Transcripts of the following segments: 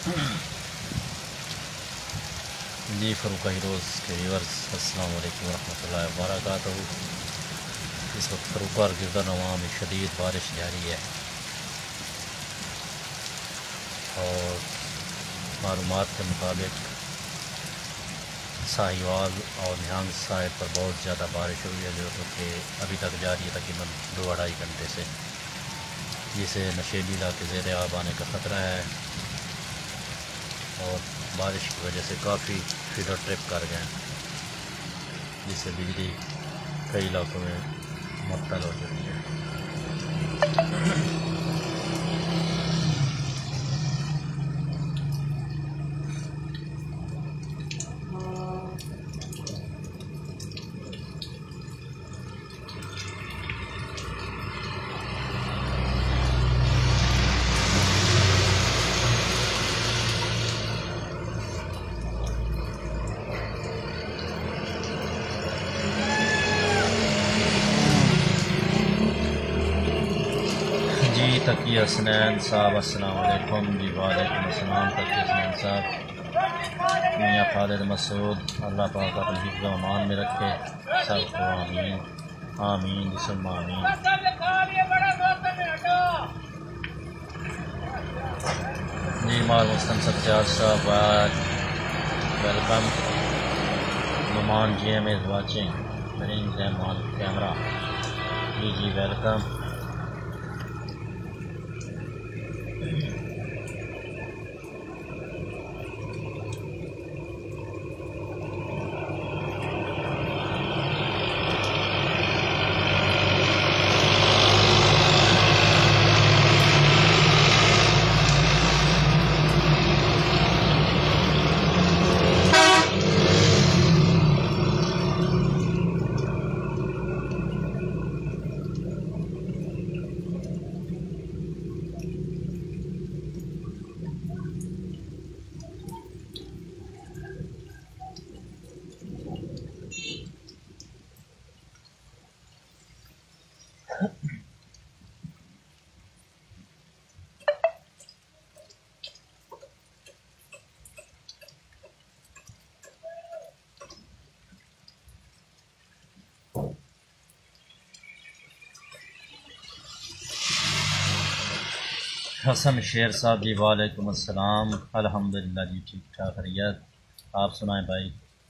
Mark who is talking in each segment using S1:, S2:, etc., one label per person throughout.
S1: جی فروقہ heroes کے viewers السلام علیکم ورحمۃ اللہ وبرکاتہ۔ اس وقت فروقہ اور گردہ نواں میں شدید بارش جاری ہے اور معلومات کے مطابق ساہیوال اور نہانگ ساحل پر بہت زیادہ بارش ہوئی ہے، جو کہ ابھی تک جاری ہے تقریباً 2-2.5 گھنٹے سے، جسے نشیبی علاقے زیر آب آنے کا خطرہ ہے اور بارش کی وجہ سے کافی فیڈر ٹرپ کر گئے ہیں، جس سے بجلی کئی علاقوں میں معطل ہو چکی ہے۔ جی تقی حسنین صاحب السلام علیکم۔ جی وعلیکم السلام تقی حسنین صاحب۔ میاں خالد مسعود اللہ پاک اپنے حفظ و امان میں رکھے سب کو، آمین آمین ثم آمین۔ جی مار مستم ستیار صاحب welcome. Noman ji am is watching bring them on camera۔ جی ویلکم۔ حسن شیر صاحب جی وعلیکم السلام۔ الحمدللہ جی ٹھیک ٹھاک خیریت، آپ سنائیں بھائی۔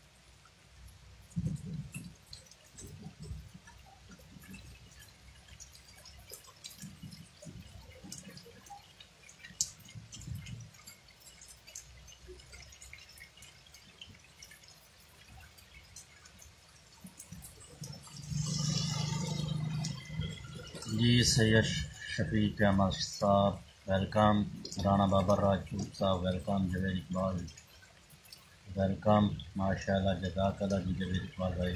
S1: جی سید شفیق احمد صاحب ویلکم۔ رانا بابر راجپوت صاحب ویلکم۔ جاوید اقبال ویلکم، ماشاء اللہ جزاک اللہ جی جاوید اقبال بھائی۔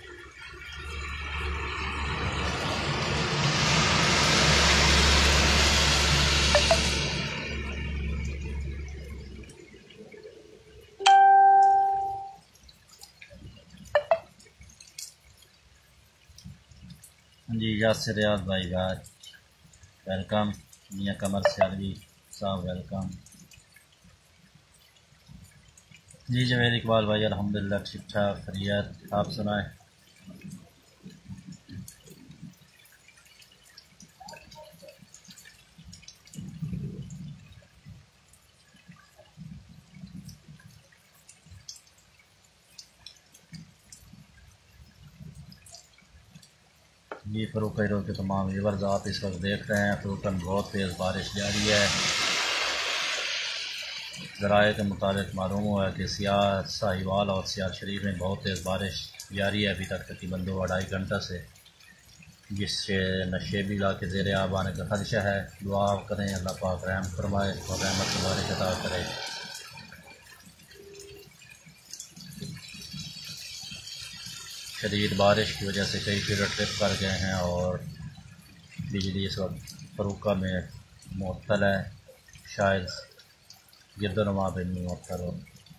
S1: جی یاسر ریاض بھائی ویلکم۔ میاں قمر سیالوی صاحب ویلکم۔ جی جاوید اقبال بھائی الحمدللہ ٹھیک ٹھاک خیریت، آپ سنائیں۔ جی فروقہ ہیروز کے تمام ویورز آپ اس وقت دیکھ رہے ہیں فروقہ میں بہت تیز بارش جاری ہے۔ ذرائع کے مطابق معلوم ہوا ہے کہ ساہیوال اور سیال شریف میں بہت تیز بارش جاری ہے ابھی تک تقریباً 2-2.5 گھنٹہ سے، جس سے نشیبی علاقے زیر آب آنے کا خدشہ ہے۔ دعا کریں اللہ پاک رحم فرمائے اور رحمت کی بارش عطا کرے۔ شدید بارش کی وجہ سے کئی فیڈر ٹرپ کر گئے ہیں اور بجلی اس وقت فروقہ میں معطل ہے، شاید گرد و نواح پہ نہیں معطل ہو۔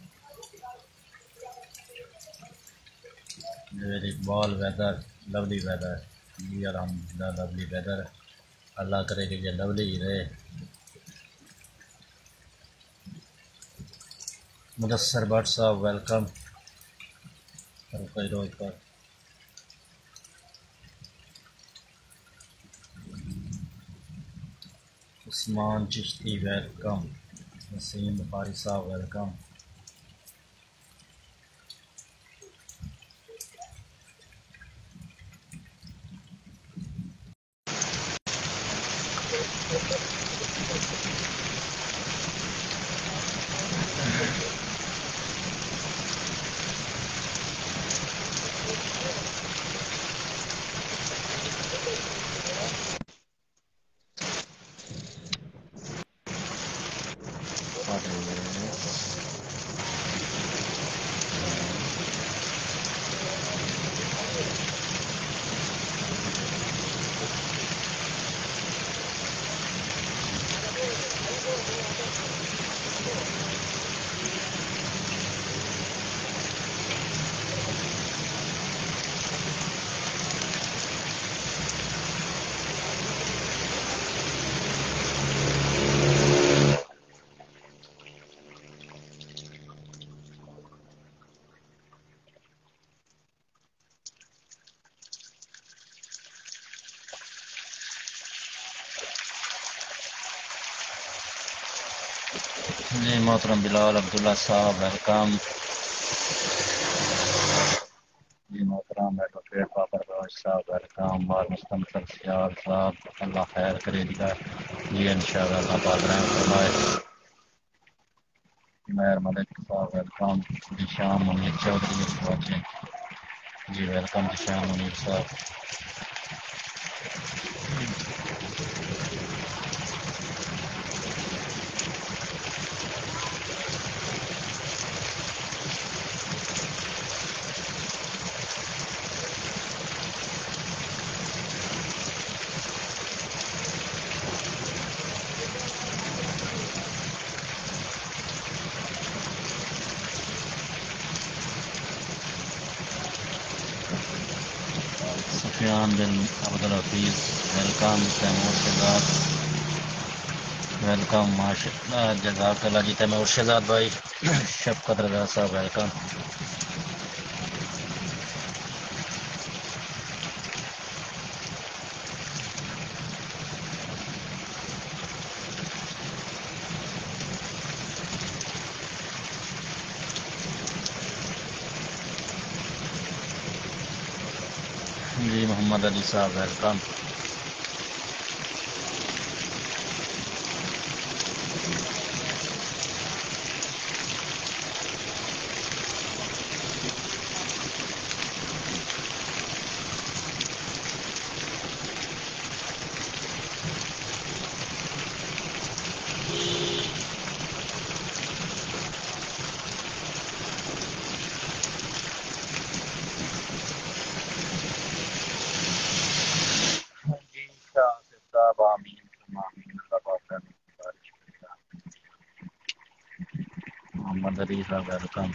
S1: Javed Iqbal weather lovely weather, جی الحمدللہ لولی ویدر، اللہ کرے کہ یہ لولی ہی رہے۔ مدثر بٹ صاحب ویلکم. رقی روز پر عثمان چشتی ویلکم. نسیم بخاری صاحب ویلکم. جی محترم بلال عبداللہ صاحب ویلکم. جی محترم ایڈوکیٹ بابر راج صاحب ویلکم. اور مستمسل سیال صاحب اللہ خیر کرے گا. جی انشاءاللہ اللہ پاک رحم فرمائے. میر ملک صاحب ویلکم. جی شام منیر چودھری. جی ویلکم جی شام منیر صاحب. سفیان بن عبدالحفیظ ویلکم. تیمور شہزاد ویلکم. ماشاء جزاک اللہ جی. تیمور شہزاد بھائی. شفقت رضا صاحب ویلکم. جی محمد علی صاحب ویلکم. محمد علی صاحب ویلکم.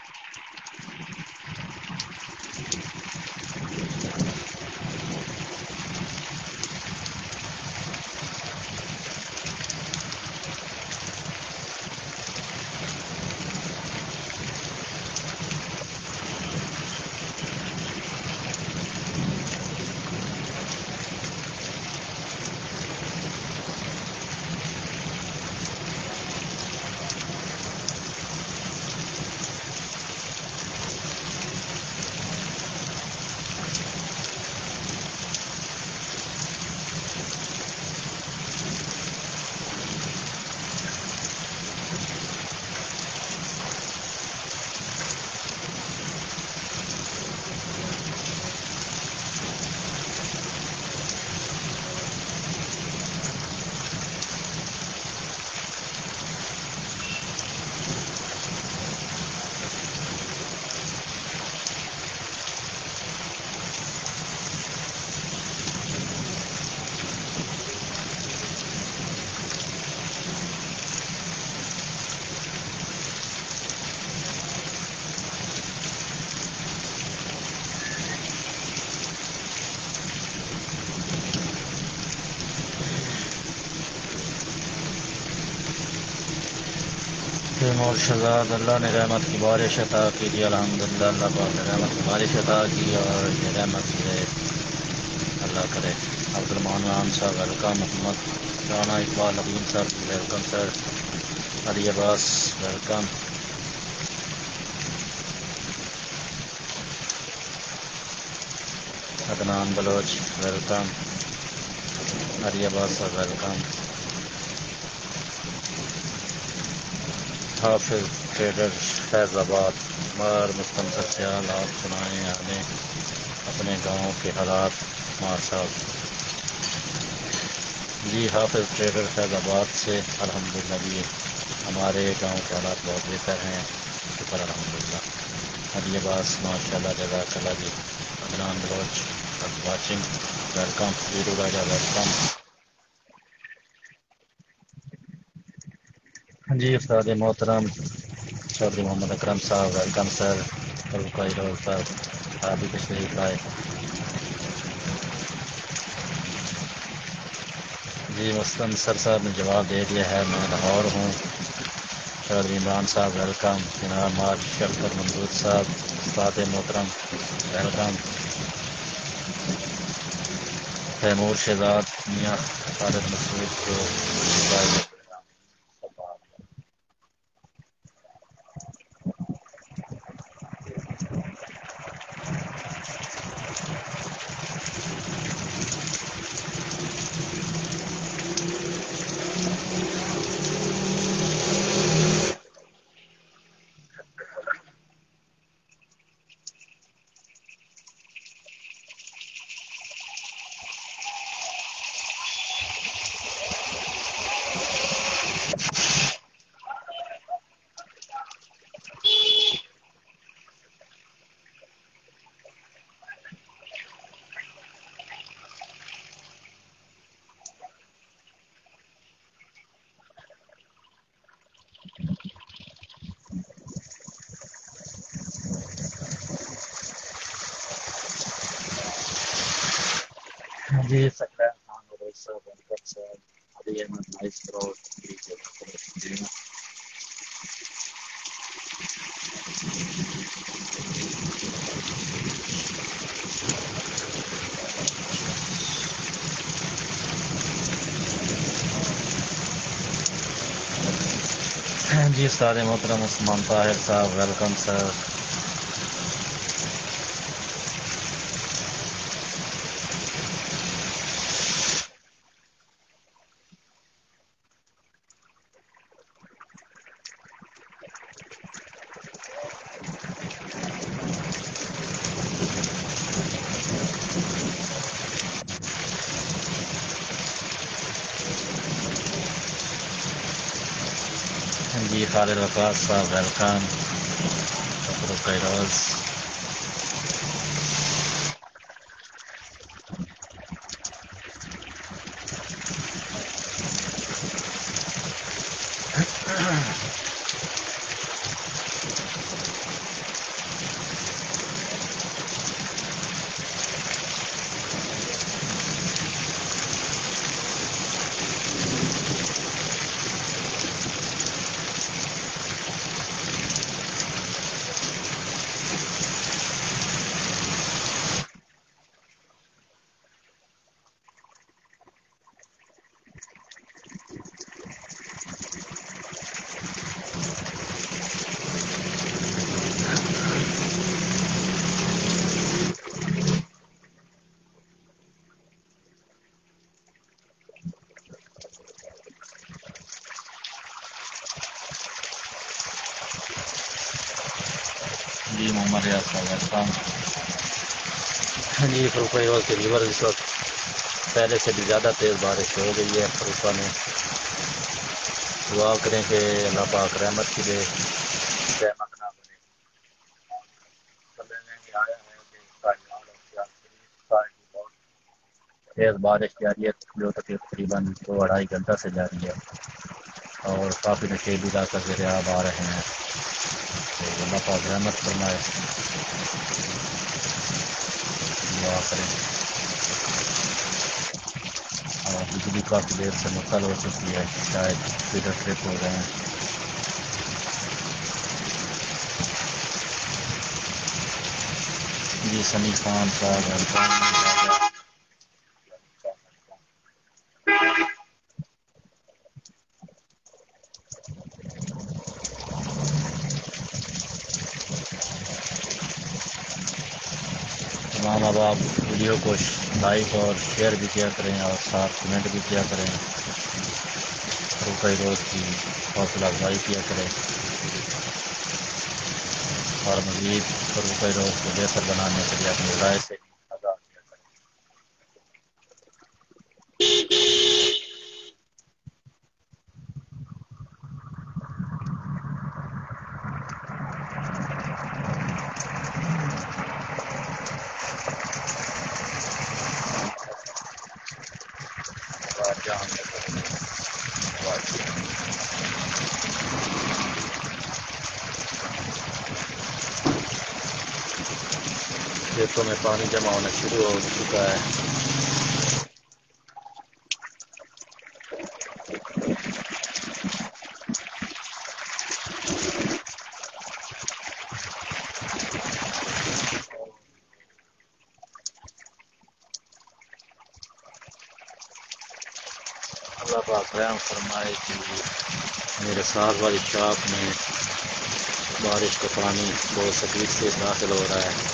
S1: تیمور شہزاد اللہ نے رحمت کی بارش عطا کی تھی، الحمدللہ اللہ پاک نے رحمت کی بارش عطا کی اور یہ رحمت سے اللہ کرے۔ عبد الرحمان صاحب ویلکم، محمد رانا اقبال عظیم صاحب welcome sir, Ali Abbas welcome, Adnan Baloch welcome, Ali Abbas صاحب ویلکم، حافظ ٹریڈر فیض آباد، مار مستنصر سیال آپ سنائیں ہمیں اپنے گاؤں کے حالات مار صاحب۔ جی حافظ ٹریڈر فیض آباد سے الحمدللہ جی ہمارے گاؤں کے حالات بہت بہتر ہیں، شکر الحمدللہ۔ علی عباس ماشاء اللہ جزاک اللہ جی، Adnan Baloch watching welcome, Veeru Raja welcome. جی استاد محترم چودھری محمد اکرم صاحب ویلکم سر، فروخائی روز صاحب آپ بھی تشریف لائے۔ جی مستنصر صاحب نے جواب دے دیا ہے، میں لاہور ہوں۔ چودھری عمران صاحب ویلکم، جناب مار شفقت ممدود صاحب استاد محترم ویلکم، تیمور شہزاد میاں خالد مسعود کو جی سکرین خان عروج صاحب ویلکم سر، علی احمد مائسٹرو جی جی استاد محترم عثمان طاہر صاحب ویلکم سر۔ جی خالد وقاص صاحب ویلکم، فروخائی روز۔ جی محمد ریاض صاحب ویلکم۔ جی فروخائی روز کے ریور اس وقت پہلے سے بھی زیادہ تیز بارش ہو گئی ہے فروخا میں، دعا کریں کہ اللہ پاک رحمت کی دے، رحمت نہ بنے۔ سمجھ میں نہیں آیا ہے کہ اس کا حال اور کیا شریف کا ہی بہت تیز بارش جاری ہے جو تقریباً 2-2.5 گھنٹہ سے جاری ہے اور کافی نشیب علاقہ زیر آب آ رہے ہیں، تو اللہ پاک رحمت فرمائے، دعا کریں۔ اور بجلی کافی دیر سے معطل ہو چکی ہے، شاید فیڈر ٹرپ ہو گئے ہیں۔ جی سنی خان صاحب تمام اب آپ ویڈیو کو لائک اور شیئر بھی کیا کریں اور ساتھ کمنٹ بھی کیا کریں، روکئی روز کی حوصلہ افزائی کیا کریں اور مزید روکئی روز کو بہتر بنانے کے لیے اپنی رائے سے آگاہ کیا کریں۔ کھیتوں میں پانی جمع ہونا شروع ہو چکا ہے۔ اللہ پاک رحم فرمائے کہ میرے ساتھ والی شاخ میں بارش کا پانی بہت سپیڈ سے داخل ہو رہا ہے۔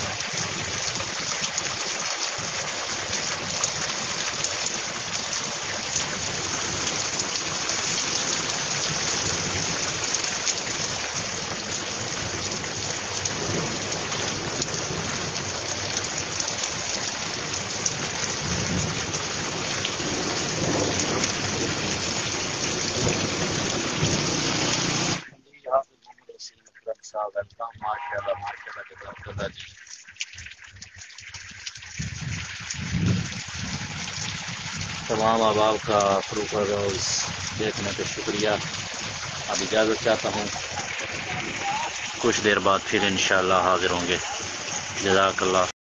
S1: تمام احباب کا فروخ روز دیکھنے کا شکریہ۔ اب اجازت چاہتا ہوں، کچھ دیر بعد پھر انشاءاللہ حاضر ہوں گے۔ جزاک اللہ۔